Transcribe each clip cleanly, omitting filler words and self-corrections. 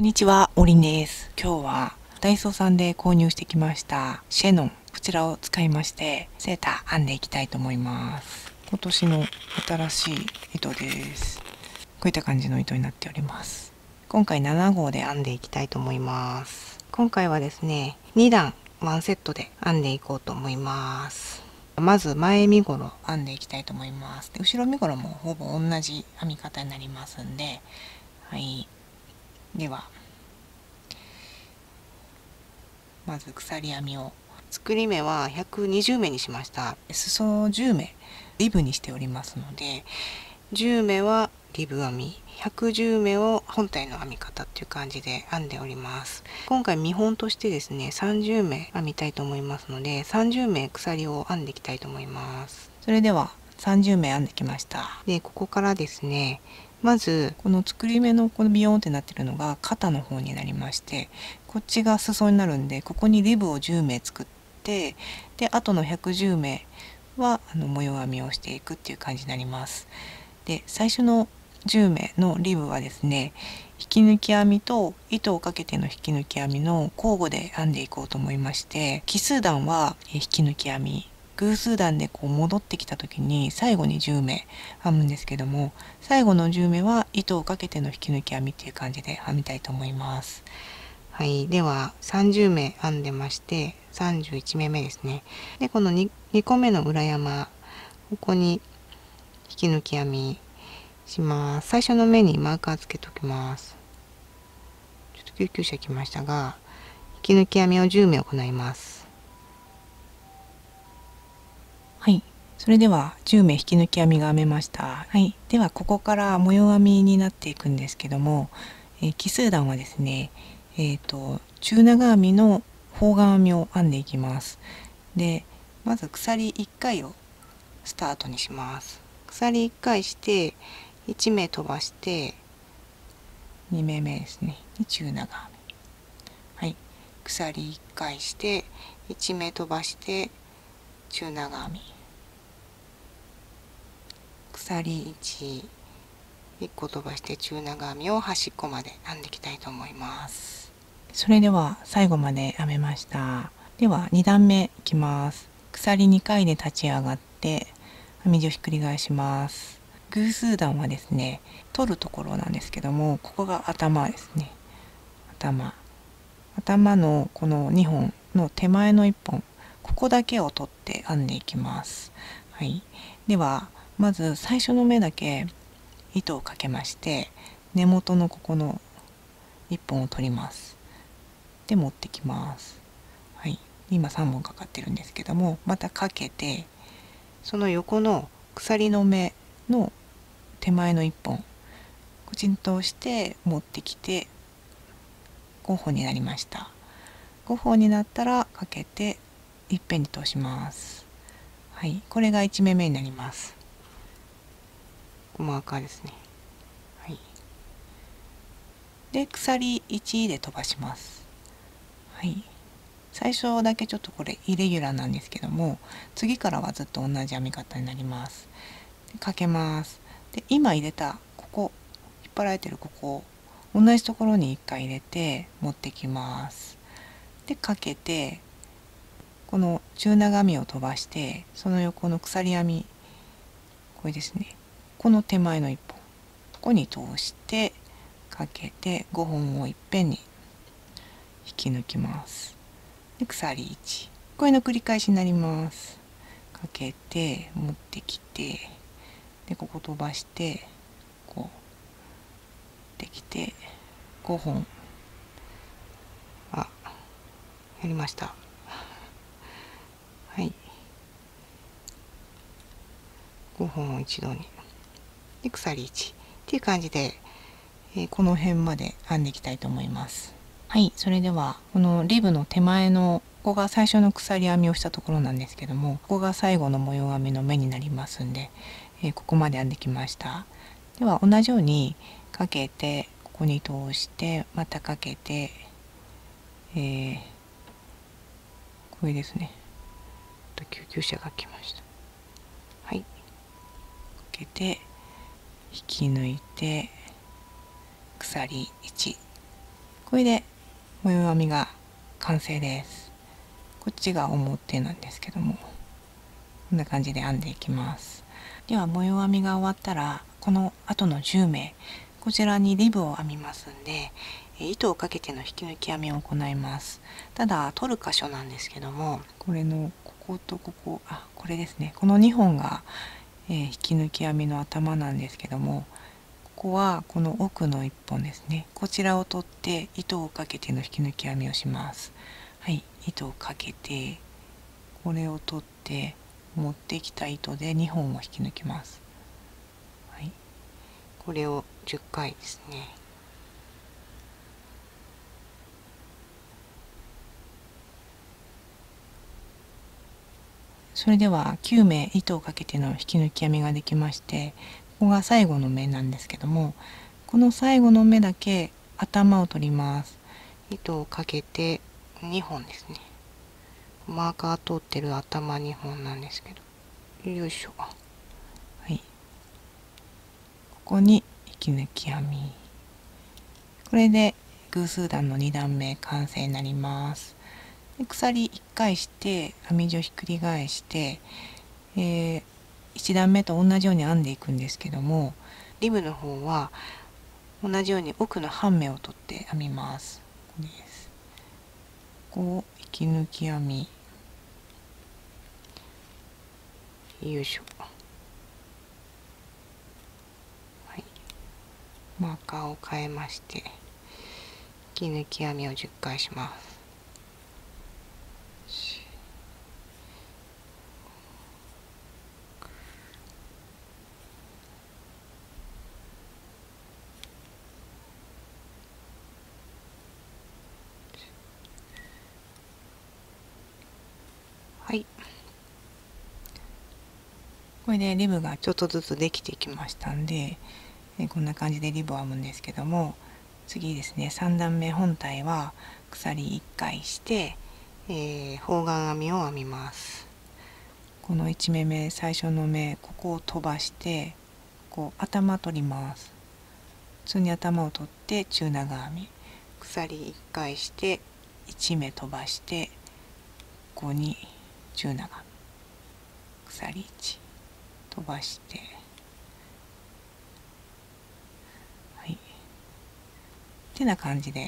んにちは、おりんです。今日はダイソーさんで購入してきましたシェノン、こちらを使いましてセーター編んでいきたいと思います。今年の新しい糸です。こういった感じの糸になっております。今回7号で編んでいきたいと思います。今回はですね、2段1セットで編んでいこうと思います。まず前身ごろ編んでいきたいと思います。で後ろ身ごろもほぼ同じ編み方になりますんで、はい。ではまず鎖編みを、作り目は120目にしました。裾10目リブにしておりますので、10目はリブ編み、110目を本体の編み方っていう感じで編んでおります。今回見本としてですね、30目編みたいと思いますので、30目鎖を編んでいきたいと思います。それでは30目編んできました。でここからですね、まずこの作り目のこのビヨーンってなってるのが肩の方になりまして、こっちが裾になるんで、ここにリブを10目作って、であとの110目は模様編みをしていくっていう感じになります。で最初の10目のリブはですね、引き抜き編みと糸をかけての引き抜き編みの交互で編んでいこうと思いまして、奇数段は引き抜き編み、偶数段でこう戻ってきた時に最後に10目編むんですけども、最後の10目は糸をかけての引き抜き編みっていう感じで編みたいと思います。はい、では30目編んでまして、31目目ですね。でこの 2個目の裏山、ここに引き抜き編みします。最初の目にマーカーつけときます。ちょっと救急車来ましたが、引き抜き編みを10目行います。はい、それでは10目引き抜き編みが編めました。はい、ではここから模様編みになっていくんですけども、奇数段はですね、中長編みの方眼編みを編んでいきます。でまず鎖1回をスタートにします。鎖1回して1目飛ばして2目目ですねに中長編み、はい、鎖1回して1目飛ばして中長編み、鎖1個飛ばして中長編みを端っこまで編んでいきたいと思います。それでは最後まで編めました。では2段目いきます。鎖2回で立ち上がって編み地をひっくり返します。偶数段はですね、取るところなんですけども、ここが頭ですね。頭のこの2本の手前の1本、ここだけを取って編んでいきます。はい、ではまず最初の目だけ糸をかけまして、根元のここの1本を取ります。で持ってきます。はい、今3本かかってるんですけども、またかけて、その横の鎖の目の手前の1本こちんと押して持ってきて5本になりました。5本になったらかけていっぺんに通します。はい、これが1目目になります。マーカーですね。はい、で鎖1で飛ばします。はい、最初だけちょっとこれイレギュラーなんですけども、次からはずっと同じ編み方になります。でかけます。で今入れたここ、引っ張られてるここ、同じところに1回入れて持ってきます。でかけて、この中長編みを飛ばして、その横の鎖編み、これですね、この手前の1本ここに通してかけて5本をいっぺんに引き抜きます。で鎖1、これの繰り返しになります。かけて持ってきて、でここ飛ばしてこうできて5本、やりました。はい、5本を一度に、で鎖1っていう感じで、この辺まで編んでいきたいと思います。はい、それではこのリブの手前のここが最初の鎖編みをしたところなんですけども、ここが最後の模様編みの目になりますんで、ここまで編んできました。では同じようにかけてここに通してまたかけて、これですね、救急車が来ました。はい、かけて引き抜いて鎖1、 これで模様編みが完成です。こっちが表なんですけども、こんな感じで編んでいきます。では模様編みが終わったら、この後の10目、こちらにリブを編みますんで、糸をかけての引き抜き編みを行います。ただ取る箇所なんですけども、これのこことここ、これですね、この2本が、引き抜き編みの頭なんですけども、ここはこの奥の1本ですね、こちらを取って糸をかけての引き抜き編みをします。はい、糸をかけてこれを取って持ってきた糸で2本を引き抜きます。はい、これを10回ですね。それでは9目糸をかけての引き抜き編みができまして、ここが最後の目なんですけども、この最後の目だけ頭を取ります。糸をかけて2本ですね。マーカー通ってる頭2本なんですけど、よいしょ。はい、ここに引き抜き編み。これで偶数段の2段目完成になります。で鎖1回して編み地をひっくり返して、1段目と同じように編んでいくんですけども、リブの方は同じように奥の半目を取って編みます。ここです。ここを引き抜き編み、よいしょ。はい、マーカーを変えまして引き抜き編みを10回します。はい、これでリブがちょっとずつできてきましたんで、こんな感じでリブを編むんですけども、次ですね、3段目本体は鎖1回して、方眼編みを編みます。この1目目、最初の目、ここを飛ばしてこう頭取ります。普通に頭を取って中長編み、鎖1回して1目飛ばしてここに中長編み、鎖1飛ばして、はい、ってな感じで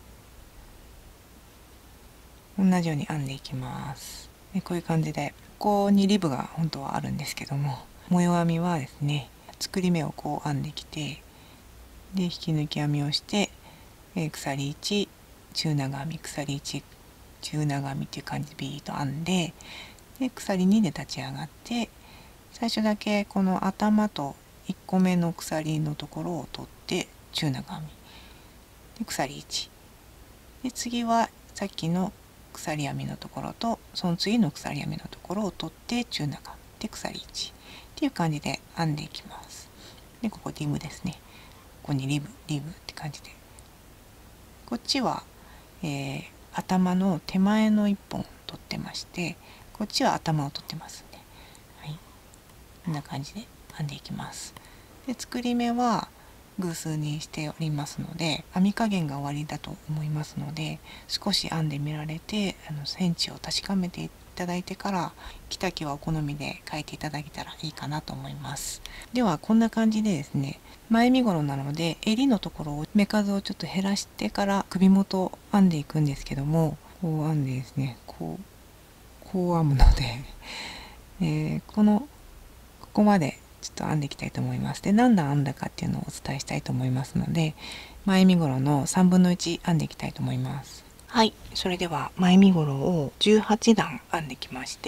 同じように編んでいきます。でこういう感じで、ここにリブが本当はあるんですけども、模様編みはですね、作り目をこう編んできて、で引き抜き編みをして、鎖1中長編み、鎖1中長編みっていう感じでビーッと編んで、で鎖2で立ち上がって、最初だけこの頭と1個目の鎖のところを取って中長編みで鎖1で、次はさっきの鎖編みのところとその次の鎖編みのところを取って中長編みで鎖1っていう感じで編んでいきます。でここリブですね、ここにリブって感じで、こっちは、頭の手前の1本取ってまして、こっちは頭を取ってますね。はい、こんな感じで編んでいきます。で作り目は偶数にしておりますので、編み加減が終わりだと思いますので、少し編んでみられてセンチを確かめていただいてから着丈はお好みで変えていただけたらいいかなと思います。ではこんな感じでですね、前身頃なので襟のところを目数をちょっと減らしてから首元を編んでいくんですけども、こう編んでですね、こう編むので、ここまでちょっと編んでいきたいと思います。で何段編んだかっていうのをお伝えしたいと思いますので、前身頃の1/3編んでいきたいと思います。はい、それでは前身頃を18段編んできまして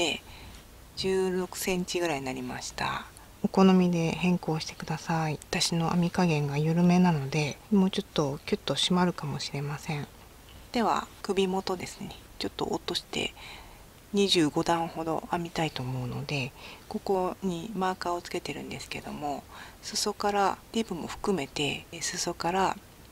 、16センチぐらいになりました。お好みで変更してください。私の編み加減が緩めなのでもうちょっとキュッと締まるかもしれません。では首元ですね、ちょっと落として25段ほど編みたいと思うので、ここにマーカーをつけてるんですけども、裾からリブも含めて裾から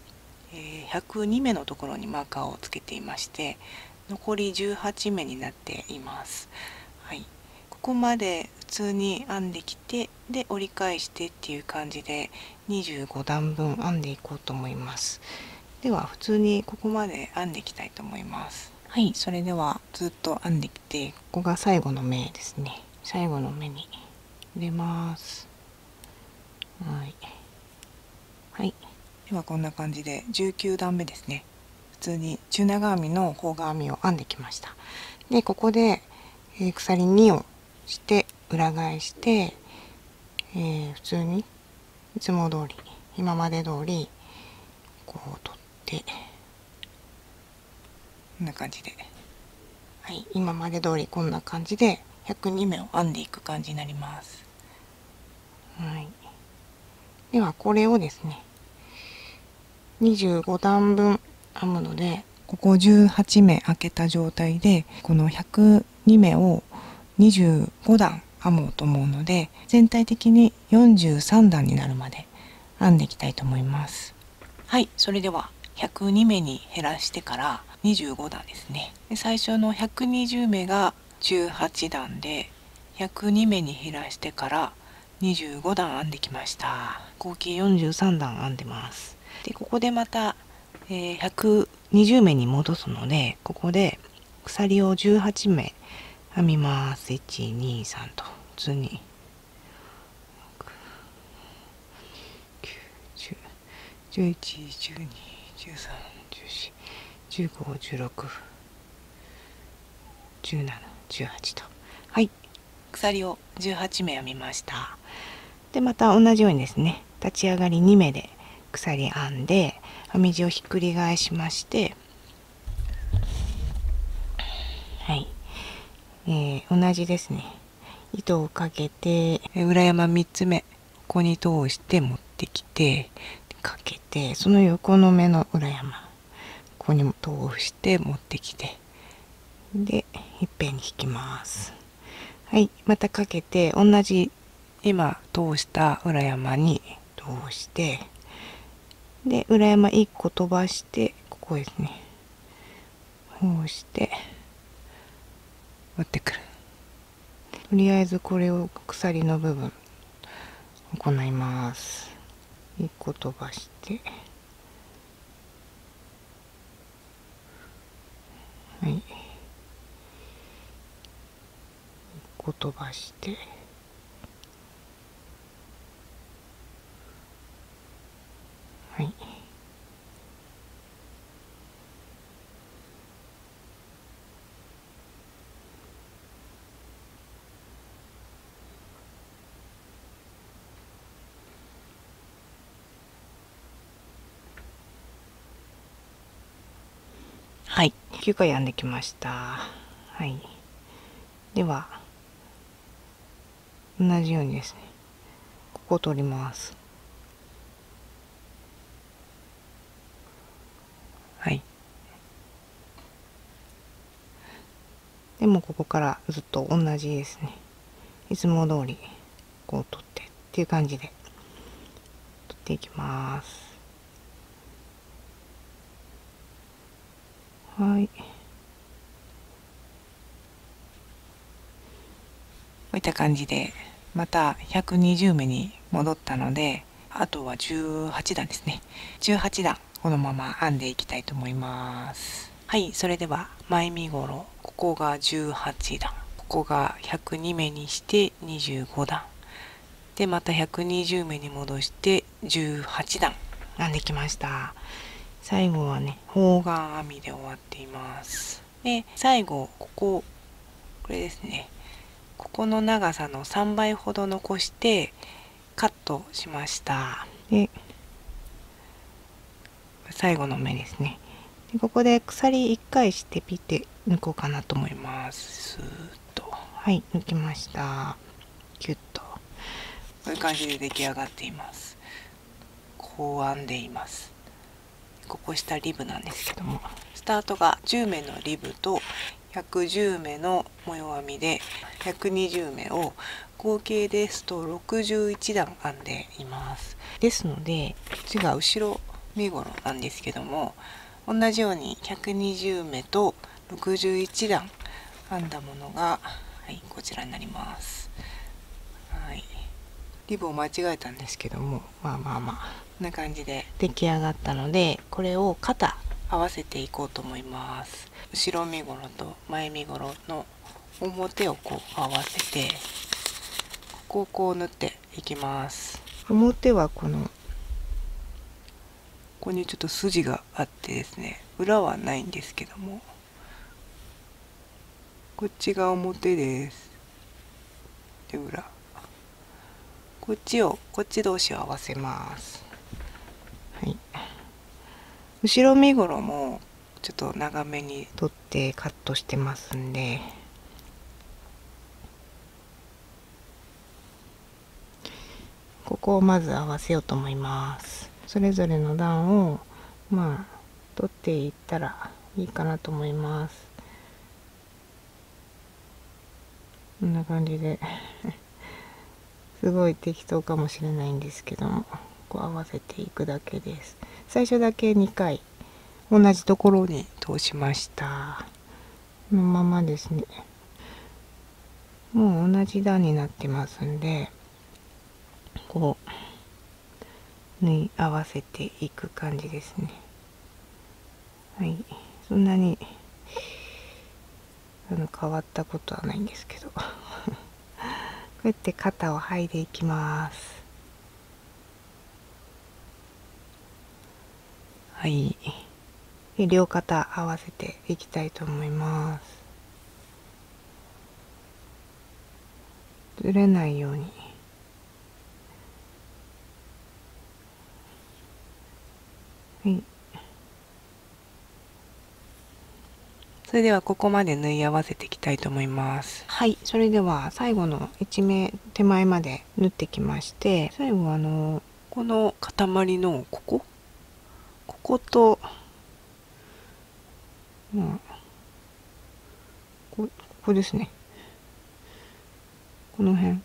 102目のところにマーカーをつけていまして、残り18目になっています。はい、ここまで普通に編んできて、で折り返してっていう感じで25段分編んでいこうと思います。 では普通にここまで編んでいきたいと思います。はい、それではずっと編んできて、ここが最後の目ですね。最後の目に入れます。はい、はい、ではこんな感じで19段目ですね。普通に中長編みの方側編みを編んできました。でここで、鎖2をして裏返して、普通にいつも通り今まで通りこう取ってこんな感じで、はい、今まで通りこんな感じで102目を編んでいく感じになります。はい、ではこれをですね25段分編むので、ここ18目開けた状態でこの102目を25段編もうと思うので、全体的に43段になるまで編んでいきたいと思います。はい、それでは102目に減らしてから25段ですね。で最初の120目が18段で、102目に減らしてから25段編んできました。合計43段編んでます。でここでまた、120目に戻すので、ここで鎖を18目編みます。123と普通に9、10、11、12、13、14、15、16、17、18と、はい、鎖を18目編みました。でまた同じようにですね、立ち上がり2目で鎖編んで編み地をひっくり返しまして、はい、同じですね、糸をかけて裏山3つ目ここに通して持ってきてかけて、その横の目の裏山ここにも通して持ってきて、でいっぺんに引きます。はい、またかけて同じ今通した裏山に通して、で裏山1個飛ばして、ここですね、こうして持ってくる。とりあえずこれを鎖の部分行います。1個飛ばして、はい、1個飛ばして、はい、はい、9回編んできました。はい、では同じようにですね、ここを取ります。はい、でもここからずっと同じですね、いつも通りこう取ってっていう感じで取っていきます。はい、こういった感じでまた120目に戻ったので、あとは18段ですね。18段このまま編んでいきたいと思います。はい、それでは前身ごろ、ここが18段、ここが102目にして25段で、また120目に戻して18段編んできました。最後はね、方眼編みで終わっています。で最後これですね、ここの長さの3倍ほど残してカットしました。で最後の目ですね。でここで鎖1回してピッて抜こうかなと思います。スーッと、はい、抜きました。キュッと、こういう感じで出来上がっています。こう編んでいます。ここ下リブなんですけども、スタートが10目のリブと110目の模様編みで120目を合計ですと61段編んでいます。ですのでこっちが後ろ身ごろなんですけども、同じように120目と61段編んだものが、はい、こちらになります。はい、リブを間違えたんですけども、まあまあまあこんな感じで出来上がったので、これを肩合わせていこうと思います。後ろ身ごろと前身ごろの表をこう合わせて、ここをこう縫っていきます。表はここにちょっと筋があってですね、裏はないんですけども、こっちが表です。で、裏。こっち同士を合わせます。はい。後ろ身ごろもちょっと長めに取ってカットしてますんで、ここをまず合わせようと思います。それぞれの段を取っていったらいいかなと思います。こんな感じですごい適当かもしれないんですけども、こう合わせていくだけです。最初だけ2回同じところに通しました。このままですね。もう同じ段になってますんで、こう縫い合わせていく感じですね。はい、そんなに変わったことはないんですけどこうやって肩を剥いでいきます。はい、で両肩合わせていきたいと思います。ずれないように。はい、それではここまで縫い合わせていきたいと思います。はい、それでは最後の1目手前まで縫ってきまして、最後この塊のこことここですね、この辺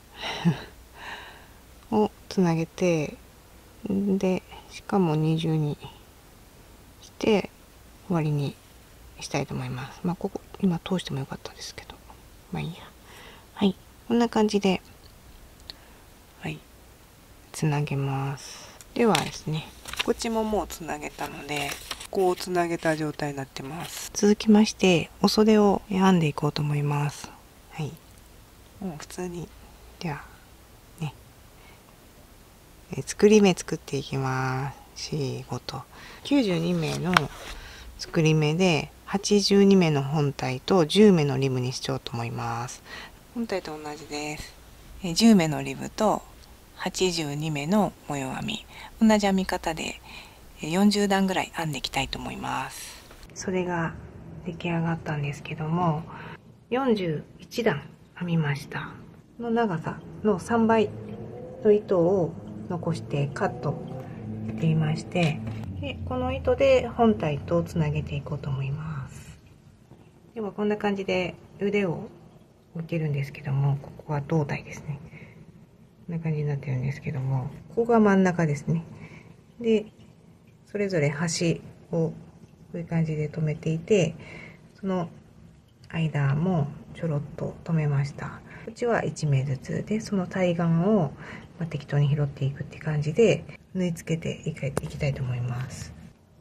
をつなげて、でしかも二重にして終わりにしたいと思います。ここ今通してもよかったですけど、いいや。はい、こんな感じで、はい、つなげます。ではですね、こっちももうつなげたので、ここをつなげた状態になってます。続きましてお袖を編んでいこうと思います。はい、もう普通に、ではね、作り目作っていきます。4、5と92目の作り目で82目の本体と10目のリブにしようと思います。本体と同じです。10目のリブと82目の模様編み、同じ編み方で40段ぐらい編んでいきたいと思います。それが出来上がったんですけども、41段編みました。この長さの3倍の糸を残してカットしていまして、でこの糸で本体とつなげていこうと思います。ではこんな感じで腕を置けるんですけども、ここは胴体ですね。こんな感じになってるんですけども、ここが真ん中ですね。でそれぞれ端をこういう感じで留めていて、その間もちょろっと留めました。こっちは1目ずつで、その対岸を適当に拾っていくって感じで縫い付けていきたいと思います。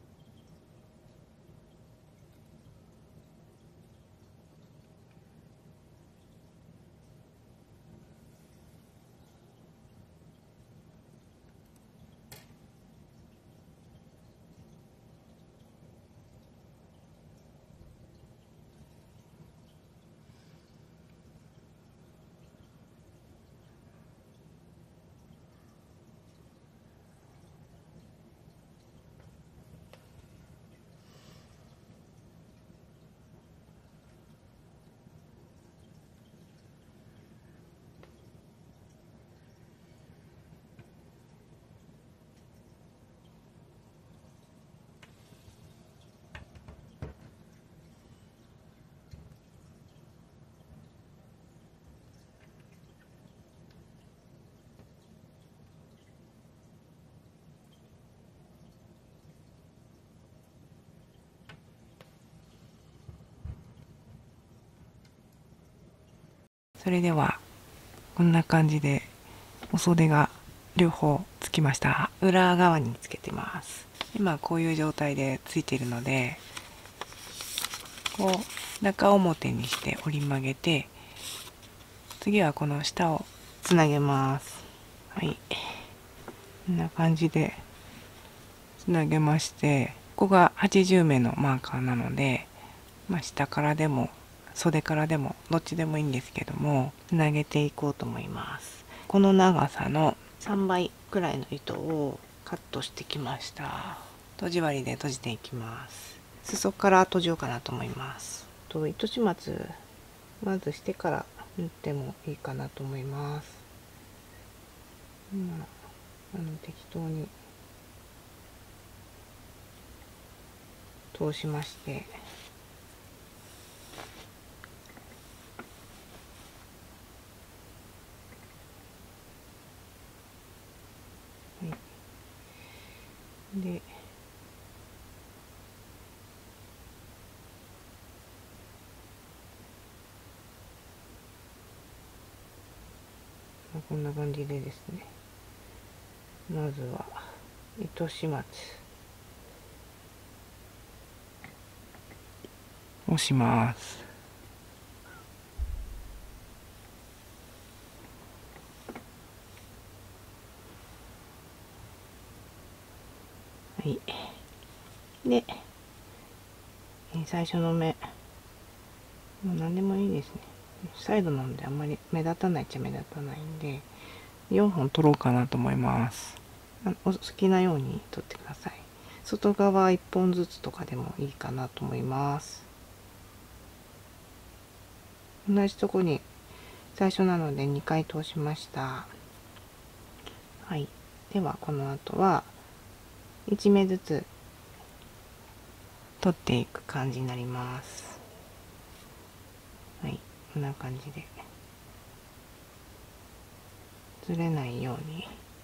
それではこんな感じでお袖が両方つきました。 裏側につけてます。今こういう状態でついているので、こう中表にして折り曲げて、次はこの下をつなげます。はい、こんな感じでつなげまして、ここが80目のマーカーなので、下からでも袖からでもどっちでもいいんですけども、つなげていこうと思います。この長さの3倍くらいの糸をカットしてきました。とじ針で閉じていきます。裾から閉じようかなと思います。糸始末まずしてから縫ってもいいかなと思います。適当に通しまして、でこんな感じでですね、まずは糸始末をします。はい、で最初の目、もう何でもいいですね。サイドなのであんまり目立たないっちゃ目立たないんで、4本取ろうかなと思います。お好きなように取ってください。外側1本ずつとかでもいいかなと思います。同じとこに最初なので2回通しました。はい、ではこの後は1目ずつ取っていく感じになります。はい、こんな感じでずれないように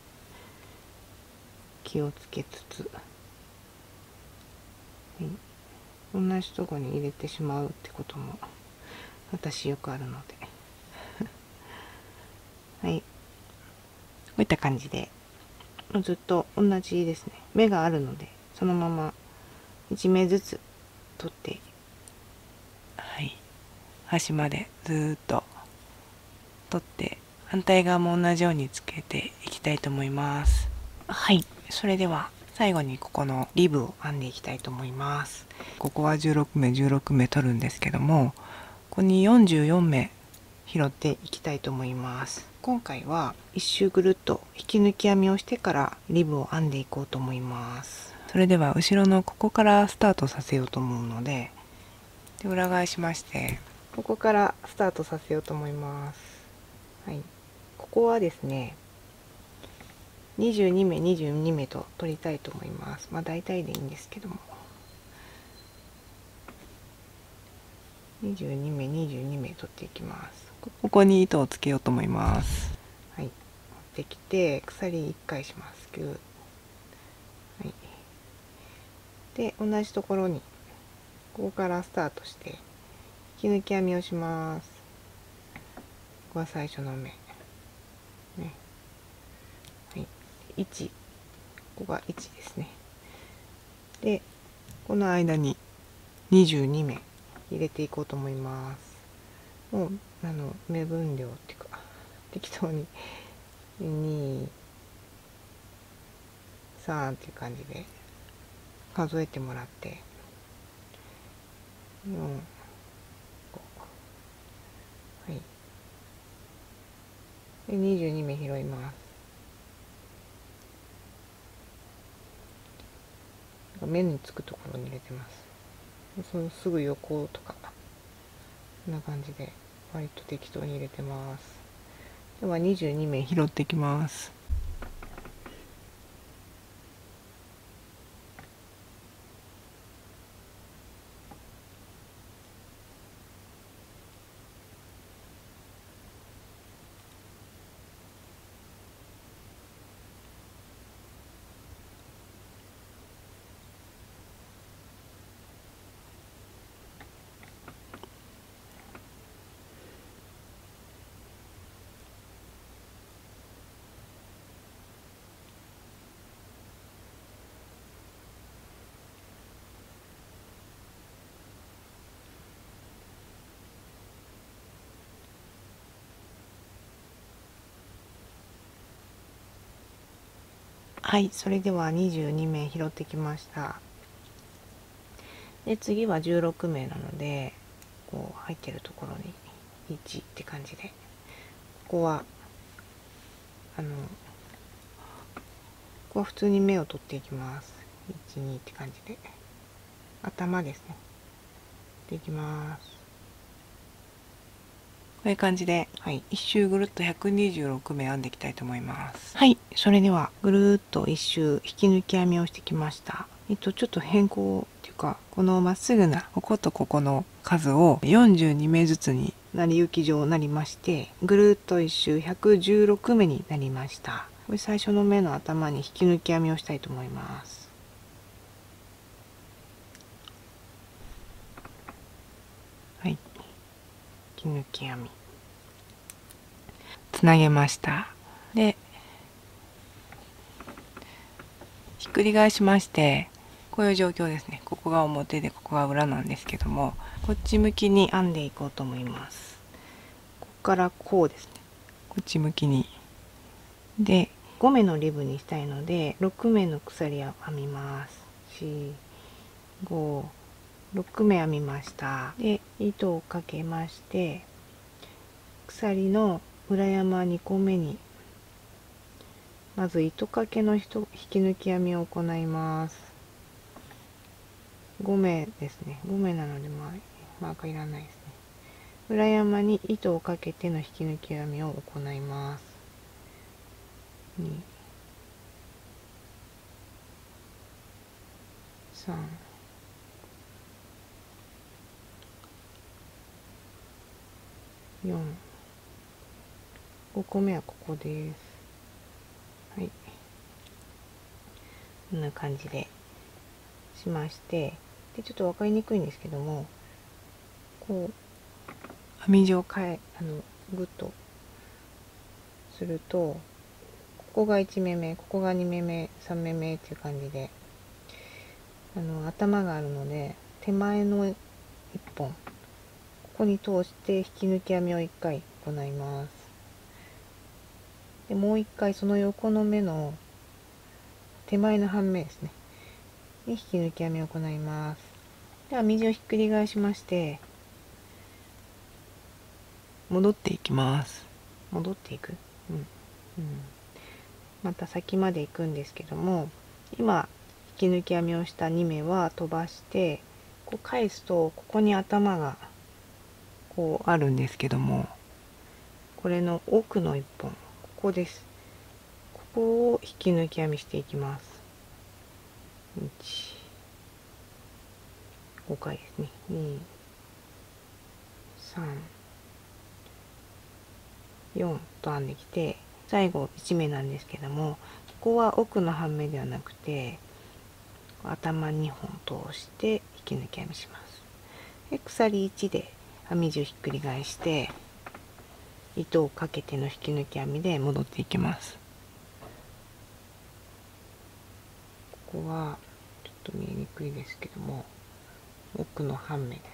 気をつけつつ、はい、同じとこに入れてしまうってことも私よくあるのではい、こういった感じでずっと同じですね。目があるのでそのまま1目ずつ取って、はい、端までずっと取って反対側も同じようにつけていきたいと思います。はい、それでは最後にここのリブを編んでいきたいと思います。ここは16目16目取るんですけども、ここに44目拾っていきたいと思います。今回は一周ぐるっと引き抜き編みをしてからリブを編んでいこうと思います。それでは後ろのここからスタートさせようと思うので、裏返しましてここからスタートさせようと思います。はい、ここはですね22目22目と取りたいと思います。大体でいいんですけども、22目22目取っていきます。ここに糸をつけようと思います。はい、持ってきて鎖1回します。ギュー、はい、で同じところにここからスタートして引き抜き編みをします。ここは最初の目、ね、はい、1、ここが1ですね。でこの間に22目入れていこうと思います。もう目分量っていうか適当に2、3っていう感じで数えてもらって、4、5、はい、で22目拾います。目につくところに入れてます。そのすぐ横とかこんな感じで割と適当に入れてます。では22目拾ってきます。 はい、それでは22目拾ってきました。で次は16目なので、こう入ってるところに1って感じで、ここはここは普通に目を取っていきます。12って感じで、頭ですね。でいきます。こういう感じで、はい、一周ぐるっと126目編んでいきたいと思います。はい、それではぐるっと一周引き抜き編みをしてきました。ちょっと変更っていうか、このまっすぐなこことここの数を42目ずつに成り行き上なりまして、ぐるっと一周116目になりました。これ最初の目の頭に引き抜き編みをしたいと思います。はい、引き抜き編みつなげました。でひっくり返しまして、こういう状況ですね。ここが表でここが裏なんですけども、こっち向きに編んでいこうと思います。ここからこうですね。こっち向きに。で5目のリブにしたいので6目の鎖を編みます。4、5、6目編みました。で糸をかけまして、鎖の裏山2個目にまず糸かけの引き抜き編みを行います。5目ですね。5目なのでマーカーいらないですね。裏山に糸をかけての引き抜き編みを行います。2、3、4、5個目はここです。はい。こんな感じでしまして、でちょっと分かりにくいんですけども、こう編み地をグッとすると、ここが1目目、ここが2目目、3目目っていう感じで、頭があるので、手前の1本、ここに通して引き抜き編みを1回行います。でもう1回その横の目の手前の半目ですねに引き抜き編みを行います。では編み地をひっくり返しまして戻っていきます。戻っていく、また先まで行くんですけども、今引き抜き編みをした2目は飛ばして、こう返すとここに頭がこうあるんですけども、これの奥の1本、ここです。ここを引き抜き編みしていきます。5回ですね。2、3、4と編んできて、最後1目なんですけども、ここは奥の半目ではなくて頭2本通して引き抜き編みします。で鎖1で編み地をひっくり返して糸をかけての引き抜き編みで戻っていきます。ここはちょっと見えにくいですけども、奥の半目です。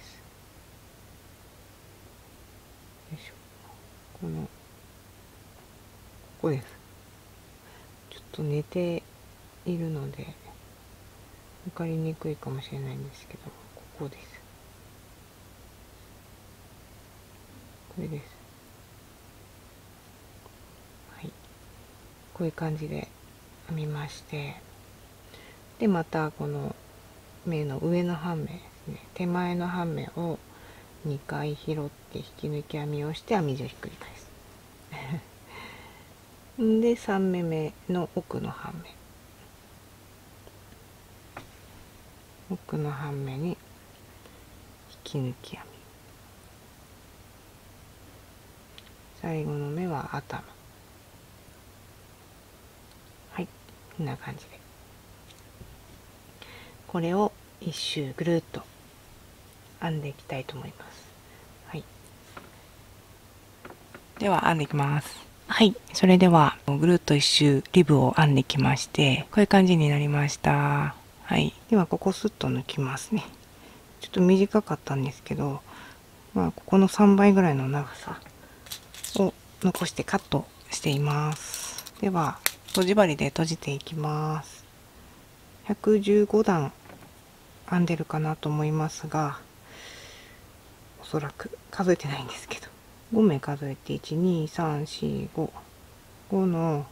よいしょ。ここです。ちょっと寝ているので分かりにくいかもしれないんですけど、ここです。これです。はい。こういう感じで編みまして、でまたこの目の上の半目ですね、手前の半目を2回拾って引き抜き編みをして編み地をひっくり返すで3目目の奥の半目に引き抜き編み、最後の目は頭。はい、こんな感じでこれを一周ぐるっと編んでいきたいと思います。はい、では編んでいきます。はい、それではぐるっと一周リブを編んできまして、こういう感じになりました。はい、ではここスッと抜きますね。ちょっと短かったんですけど、ここの3倍ぐらいの長さを残してカットしています。ではとじ針で閉じていきます。115段編んでるかなと思いますが、おそらく数えてないんですけど、5目数えて12345、5の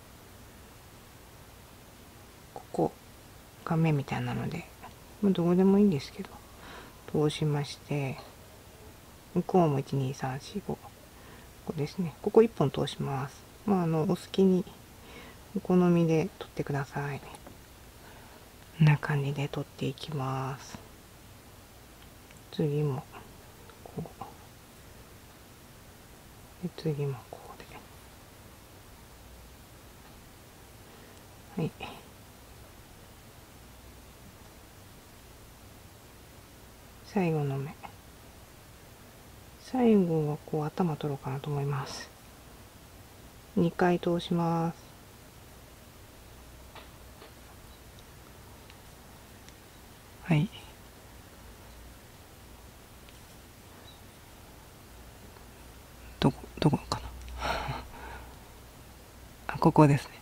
ここが目みたいなので、どこでもいいんですけど通しまして、向こうも12345、ここですね、ここ1本通します。お好きにお好みで取ってください。こんな感じで取っていきます。次もこうで、次もこうで、はい、最後の目、最後はこう頭取ろうかなと思います。2回通します。はい、どこかなあ、ここですね。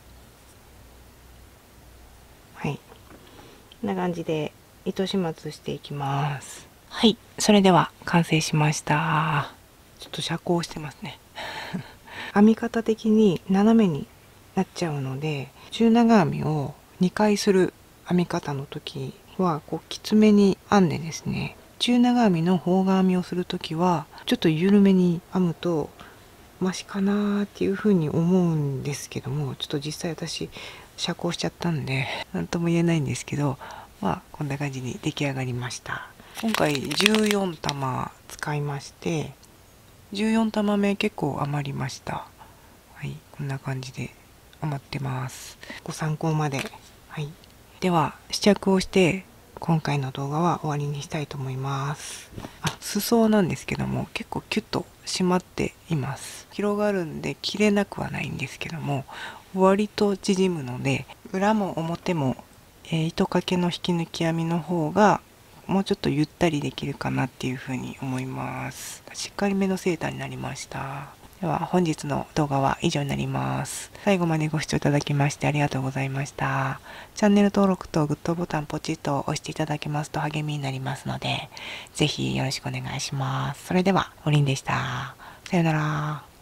はい、こんな感じで糸始末していきます。はい、それでは完成しました。ちょっと遮光してますね。編み方的に斜めになっちゃうので、中長編みを2回する編み方の時はこうきつめに編んでですね、中長編みの方眼編みをする時はちょっと緩めに編むとマシかなっていう風に思うんですけども、ちょっと実際私遮光しちゃったんで何とも言えないんですけど、こんな感じに出来上がりました。今回14玉使いまして、14玉目結構余りました。はい、こんな感じで余ってます。ご参考まで。はい、では試着をして今回の動画は終わりにしたいと思います。裾なんですけども結構キュッと締まっています。広がるんで切れなくはないんですけども、割と縮むので、裏も表も、糸掛けの引き抜き編みの方がもうちょっとゆったりできるかなっていうふうに思います。しっかりめのセーターになりました。では本日の動画は以上になります。最後までご視聴いただきましてありがとうございました。チャンネル登録とグッドボタンポチッと押していただけますと励みになりますので、ぜひよろしくお願いします。それでは、おりんでした。さよなら。